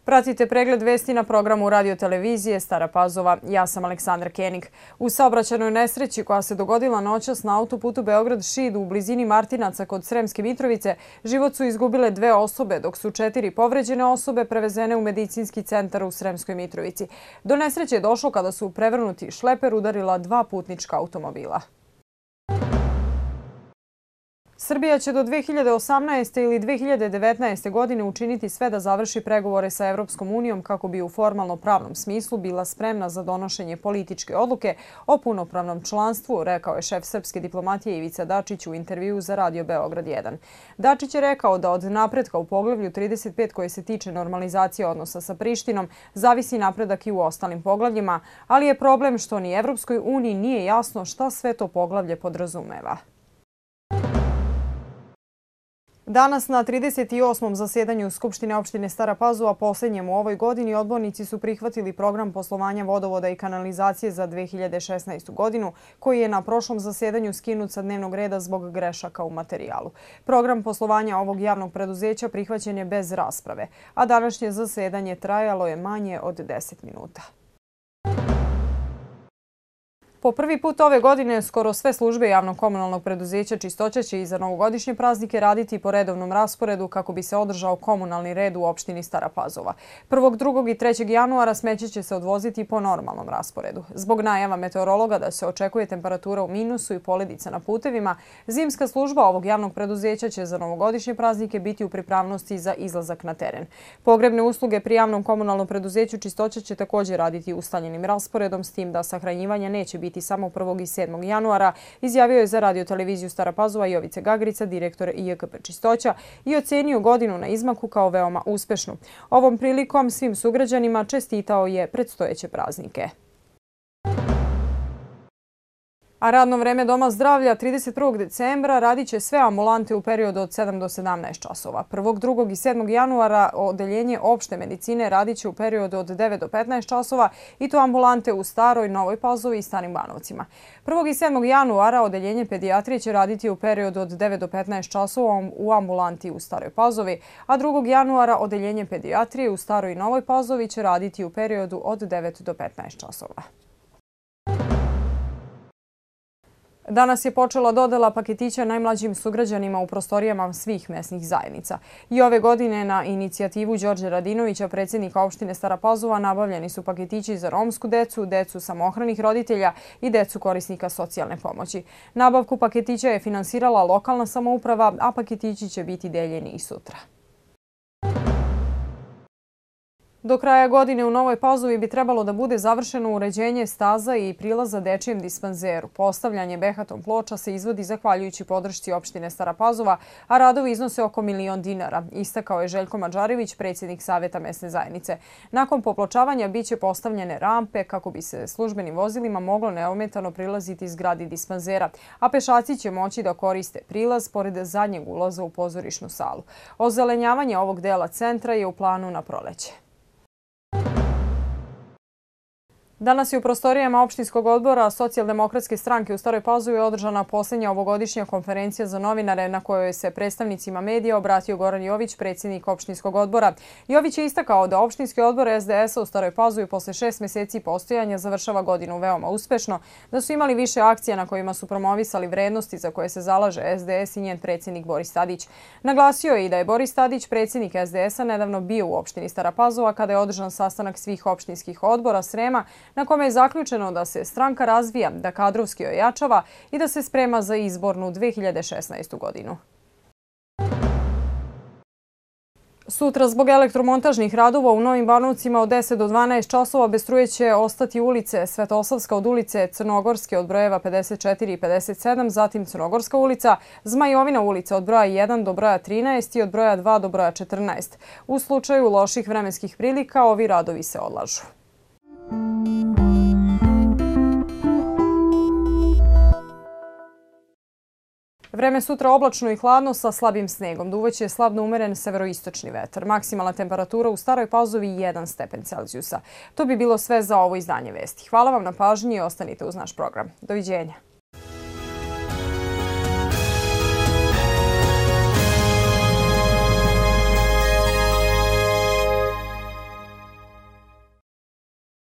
Pratite pregled vesti na programu radio-televizije Stara Pazova. Ja sam Aleksandra Kenig. U saobraćajnoj nesreći koja se dogodila noćas na autoputu Beograd-Šid u blizini Martinaca kod Sremske Mitrovice život su izgubile 2 osobe, dok su 4 povređene osobe prevezene u medicinski centar u Sremskoj Mitrovici. Do nesreće je došlo kada su prevrnuti šleper udarila 2 putnička automobila. Srbija će do 2018. ili 2019. godine učiniti sve da završi pregovore sa Evropskom unijom kako bi u formalno-pravnom smislu bila spremna za donošenje političke odluke o punopravnom članstvu, rekao je šef srpske diplomatije Ivica Dačić u intervjuu za Radio Beograd 1. Dačić je rekao da od napretka u poglavlju 35 koje se tiče normalizacije odnosa sa Prištinom zavisi napredak i u ostalim poglavljima, ali je problem što ni Evropskoj uniji nije jasno šta sve to poglavlje podrazumeva. Danas na 38. zasedanju Skupštine opštine Stara Pazova, posljednjem u ovoj godini, odbornici su prihvatili program poslovanja vodovoda i kanalizacije za 2016. godinu, koji je na prošlom zasedanju skinut sa dnevnog reda zbog grešaka u materijalu. Program poslovanja ovog javnog preduzeća prihvaćen je bez rasprave, a današnje zasedanje trajalo je manje od 10 minuta. Po prvi put ove godine skoro sve službe javnog komunalnog preduzeća Čistoća će i za novogodišnje praznike raditi po redovnom rasporedu kako bi se održao komunalni red u opštini Stara Pazova. 1., 2. i 3. januara smeće će se odvoziti po normalnom rasporedu. Zbog najava meteorologa da se očekuje temperatura u minusu i poledica na putevima, zimska služba ovog javnog preduzeća će za novogodišnje praznike biti u pripravnosti za izlazak na teren. Pogrebne usluge pri javnom komunalnom preduzeću Čistoća će također raditi ustaljenim rasporedom, s tim da sahranjivanje neće biti samo 1. i 7. januara, izjavio je za radio-televiziju Stara Pazova Jovica Gagrica, direktor IJKP Čistoća, i ocenio godinu na izmaku kao veoma uspešnu. Ovom prilikom svim sugrađanima čestitao je predstojeće praznike. A radno vreme Doma zdravlja 31. decembra radit će sve ambulante u periodu od 7 do 17 časova. 1., 2. i 7. januara odeljenje opšte medicine radit će u periodu od 9 do 15 časova i to ambulante u Staroj, Novoj Pazovi i Starim Banovcima. 1. i 7. januara odeljenje pedijatrije će raditi u periodu od 9 do 15 časova u ambulanti u Staroj Pazovi, a 2. januara odeljenje pedijatrije u Staroj i Novoj Pazovi će raditi u periodu od 9 do 15 časova. Danas je počela dodela paketića najmlađim sugrađanima u prostorijama svih mesnih zajednica. I ove godine na inicijativu Đorđe Radinovića, predsjednika opštine Stara Pazova, nabavljeni su paketići za romsku decu, decu samohranih roditelja i decu korisnika socijalne pomoći. Nabavku paketića je finansirala lokalna samouprava, a paketići će biti deljeni i sutra. Do kraja godine u Novoj Pazovi bi trebalo da bude završeno uređenje staza i prilaza dečijem dispanzeru. Postavljanje behaton ploča se izvodi zahvaljujući podršci opštine Stara Pazova, a radovi iznose oko $1.000.000, istakao je Željko Mađarević, predsjednik Saveta mesne zajednice. Nakon popločavanja biće postavljene rampe kako bi se službenim vozilima moglo neometano prilaziti zgradi dispanzera, a pešaci će moći da koriste prilaz pored zadnjeg ulaza u pozorišnu salu. Ozelenjavanje ovog dela centra je u planu na proleće. Danas je u prostorijama opštinskog odbora Socijaldemokratske stranke u Staroj Pazovi održana posljednja ovogodišnja konferencija za novinare na kojoj se predstavnicima medija obratio Goran Jović, predsjednik opštinskog odbora. Jović je istakao da opštinski odbor SDS-a u Staroj Pazovi posle 6 mjeseci postojanja završava godinu veoma uspešno, da su imali više akcija na kojima su promovisali vrednosti za koje se zalaže SDS i njen predsjednik Boris Tadić. Naglasio je i da je Boris Tadić, predsjednik SDS-a, nedavno bio u opštini Stara Pazova kada je održan sastanak svih opštinskih odbora Srema, na kome je zaključeno da se stranka razvija, da kadrovski ojačava i da se sprema za izbornu 2016. godinu. Sutra zbog elektromontažnih radova u Novim Banovcima od 10 do 12 časova bez struje će ostati ulice Svetosavska od ulice Crnogorske od brojeva 54 i 57, zatim Crnogorska ulica, Zmajovina ulica od broja 1 do broja 13 i od broja 2 do broja 14. U slučaju loših vremenskih prilika ovi radovi se odlažu. Vreme sutra oblačno i hladno sa slabim snegom. Duvaće slabno umeren severoistočni vetar. Maksimalna temperatura u Staroj Pazovi 1 stepen Celzijusa. To bi bilo sve za ovo izdanje vesti. Hvala vam na pažnji i ostanite uz naš program. Doviđenja.